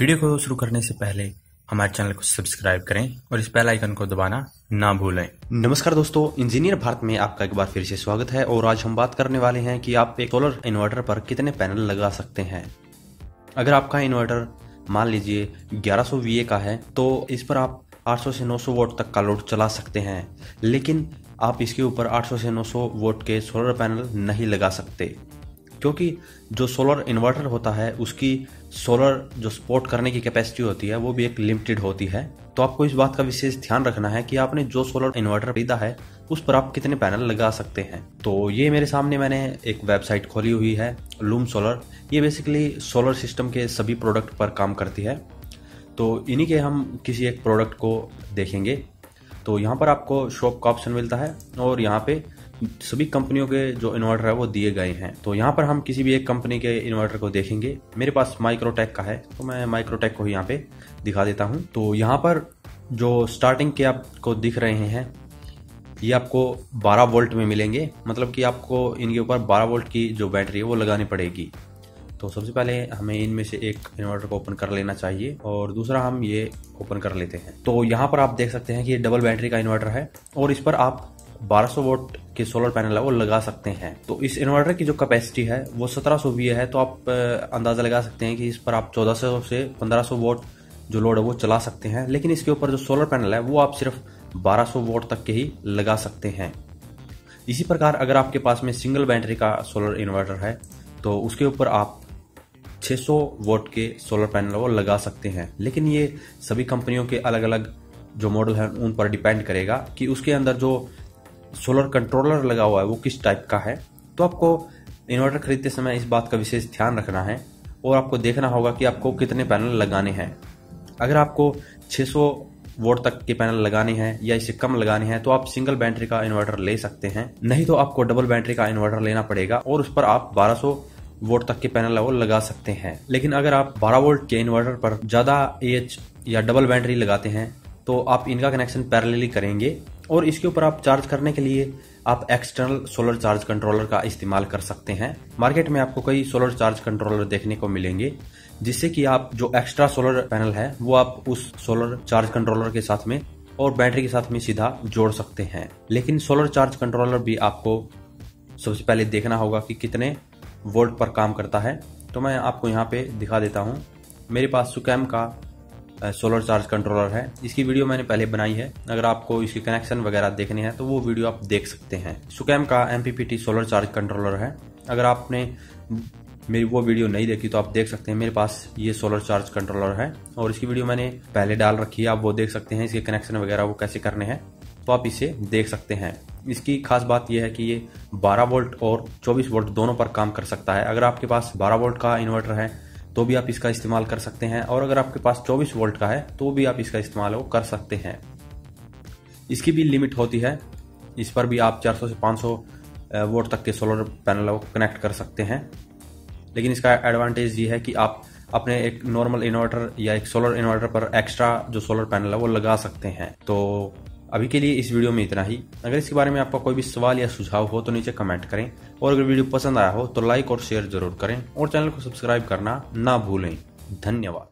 Video को शुरू करने से पहले हमारे चैनल को सब्सक्राइब करें और इस बेल आइकन को दबाना ना भूलें। नमस्कार दोस्तों, इंजीनियर भारत में आपका एक बार फिर से स्वागत है। और आज हम बात करने वाले हैं कि आप एक सोलर इन्वर्टर पर कितने पैनल लगा सकते हैं। अगर आपका इन्वर्टर मान लीजिए 1100 VA का है तो इस पर आप 800 से 900 वोल्ट तक का लोड चला सकते हैं, लेकिन आप इसके ऊपर 800 से 900 वोल्ट के सोलर पैनल नहीं लगा सकते, क्योंकि जो सोलर इन्वर्टर होता है उसकी सोलर जो सपोर्ट करने की कैपेसिटी होती है वो भी एक लिमिटेड होती है। तो आपको इस बात का विशेष ध्यान रखना है कि आपने जो सोलर इन्वर्टर खरीदा है उस पर आप कितने पैनल लगा सकते हैं। तो ये मेरे सामने मैंने एक वेबसाइट खोली हुई है, लूम सोलर। ये बेसिकली सोलर सिस्टम के सभी प्रोडक्ट पर काम करती है। तो इन्हीं के हम किसी एक प्रोडक्ट को देखेंगे। तो यहाँ पर आपको शॉप का ऑप्शन मिलता है और यहाँ पे सभी कंपनियों के जो इन्वर्टर है वो दिए गए हैं। तो यहाँ पर हम किसी भी एक कंपनी के इन्वर्टर को देखेंगे। मेरे पास माइक्रोटेक का है तो मैं माइक्रोटेक को ही यहाँ पे दिखा देता हूँ। तो यहाँ पर जो स्टार्टिंग के आपको दिख रहे हैं ये आपको 12 वोल्ट में मिलेंगे, मतलब कि आपको इनके ऊपर 12 वोल्ट की जो बैटरी है वो लगानी पड़ेगी। तो सबसे पहले हमें इनमें से एक इन्वर्टर को ओपन कर लेना चाहिए और दूसरा हम ये ओपन कर लेते हैं। तो यहाँ पर आप देख सकते हैं कि ये डबल बैटरी का इन्वर्टर है और इस पर आप 1200 वोल्ट के सोलर पैनल है वो लगा सकते हैं। तो इस इन्वर्टर की जो कैपेसिटी है वो 1700 VA है। तो आप अंदाजा लगा सकते हैं कि इस पर आप 1400 से 1500 वोल्ट जो लोड है वो चला सकते हैं, लेकिन इसके ऊपर जो सोलर पैनल है वो आप सिर्फ 1200 वोल्ट तक के ही लगा सकते हैं। इसी प्रकार अगर आपके पास में सिंगल बैटरी का सोलर इन्वर्टर है तो उसके ऊपर आप 600 वोल्ट के सोलर पैनल वो लगा सकते हैं, लेकिन ये सभी कंपनियों के अलग अलग जो मॉडल हैं उन पर डिपेंड करेगा कि उसके अंदर जो सोलर कंट्रोलर लगा हुआ है वो किस टाइप का है। तो आपको इन्वर्टर खरीदते समय इस बात का विशेष ध्यान रखना है और आपको देखना होगा कि आपको कितने पैनल लगाने हैं। अगर आपको 600 वोल्ट तक के पैनल लगाने हैं या इससे कम लगाने हैं तो आप सिंगल बैटरी का इन्वर्टर ले सकते हैं, नहीं तो आपको डबल बैटरी का इन्वर्टर लेना पड़ेगा और उस पर आप 1200 वोल्ट तक के पैनल वो लगा सकते हैं। लेकिन अगर आप 12 वोल्ट के इन्वर्टर पर ज्यादा AH या डबल बैटरी लगाते हैं तो आप इनका कनेक्शन पैरेलली करेंगे और इसके ऊपर आप चार्ज करने के लिए आप एक्सटर्नल सोलर चार्ज कंट्रोलर का इस्तेमाल कर सकते हैं। मार्केट में आपको कई सोलर चार्ज कंट्रोलर देखने को मिलेंगे, जिससे कि आप जो एक्स्ट्रा सोलर पैनल है वो आप उस सोलर चार्ज कंट्रोलर के साथ में और बैटरी के साथ में सीधा जोड़ सकते हैं। लेकिन सोलर चार्ज कंट्रोलर भी आपको सबसे पहले देखना होगा कि कितने वोल्ट पर काम करता है। तो मैं आपको यहाँ पे दिखा देता हूँ। मेरे पास सुकैम का सोलर चार्ज कंट्रोलर है, इसकी वीडियो मैंने पहले बनाई है। अगर आपको इसके कनेक्शन वगैरह देखने हैं तो वो वीडियो आप देख सकते हैं। सुकैम का MPPT सोलर चार्ज कंट्रोलर है। अगर आपने मेरी वो वीडियो नहीं देखी तो आप देख सकते हैं। मेरे पास ये सोलर चार्ज कंट्रोलर है और इसकी वीडियो मैंने पहले डाल रखी है, आप वो देख सकते हैं। इसके कनेक्शन वगैरह वो कैसे करने हैं तो आप इसे देख सकते हैं। इसकी खास बात यह है कि ये 12 वोल्ट और 24 वोल्ट दोनों पर काम कर सकता है। अगर आपके पास 12 वोल्ट का इन्वर्टर है तो भी आप इसका इस्तेमाल कर सकते हैं और अगर आपके पास 24 वोल्ट का है तो भी आप इसका इस्तेमाल वो कर सकते हैं। इसकी भी लिमिट होती है, इस पर भी आप 400 से 500 वोल्ट तक के सोलर पैनल को कनेक्ट कर सकते हैं। लेकिन इसका एडवांटेज ये है कि आप अपने एक नॉर्मल इन्वर्टर या एक सोलर इन्वर्टर पर एक्स्ट्रा जो सोलर पैनल है वो लगा सकते हैं। तो अभी के लिए इस वीडियो में इतना ही। अगर इसके बारे में आपका कोई भी सवाल या सुझाव हो तो नीचे कमेंट करें और अगर वीडियो पसंद आया हो तो लाइक और शेयर जरूर करें और चैनल को सब्सक्राइब करना ना भूलें। धन्यवाद।